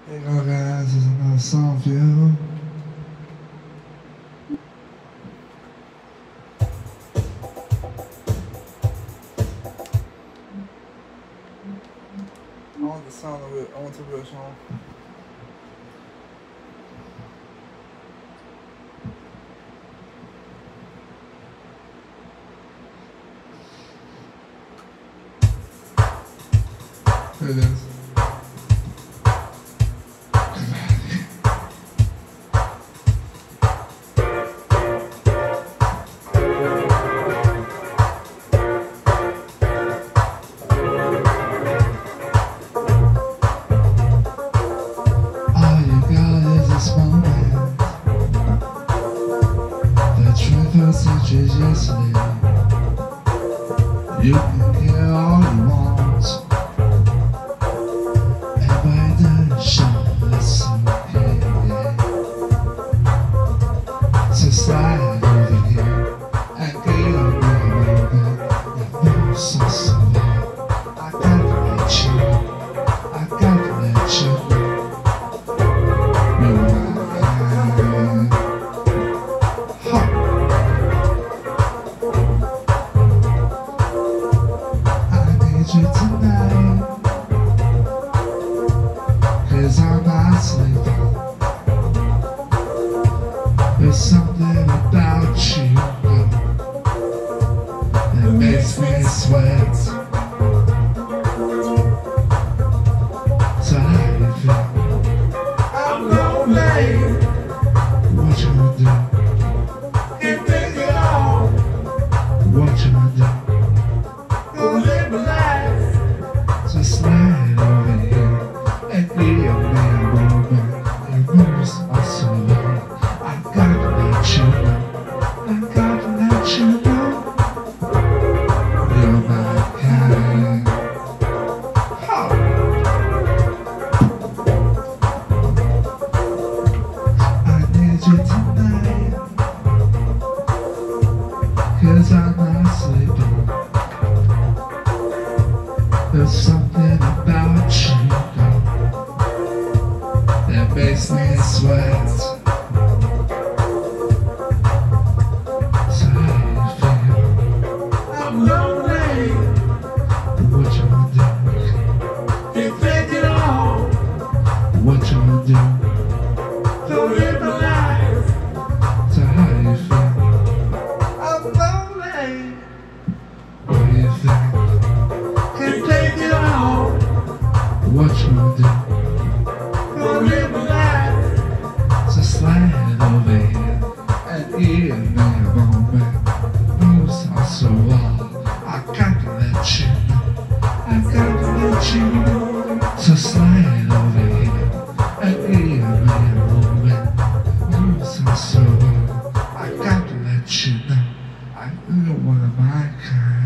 Hey go guys, this is another song for you. I want the sound of it, I want the real song. Here it is. All you got is this moment. The truth was such as yesterday. You can get all you want, and by the show it's okay. So slide over here and get on me. It moves so slow. I gotta let you know. I gotta let you know. Tonight, 'cause I'm not sleeping. There's something about you that makes me sweat. So how do you feel? I'm lonely. What you gonna do? Can't take it all. What you gonna do? Gonna live my life. So slide over here and give me a moment. Your moves are so low. I gotta let you know. I gotta let you know. You're my kind. Oh. I need you tonight, 'cause I'm not sleeping. There's something about you that makes me sweat. So how do you feel? I'm lonely. What you gonna do? Can't take it all. What you gonna do? Don't live my life. So how do you feel? I'm lonely. What do you think? Can't take it all. What you gonna do? Gonna live my life. So slide over here and give me a moment. Moves are so long. I gotta let you know. I gotta let you know. So slide over here and give me a moment. Moves are so long. I gotta let you know. I know one of my kind.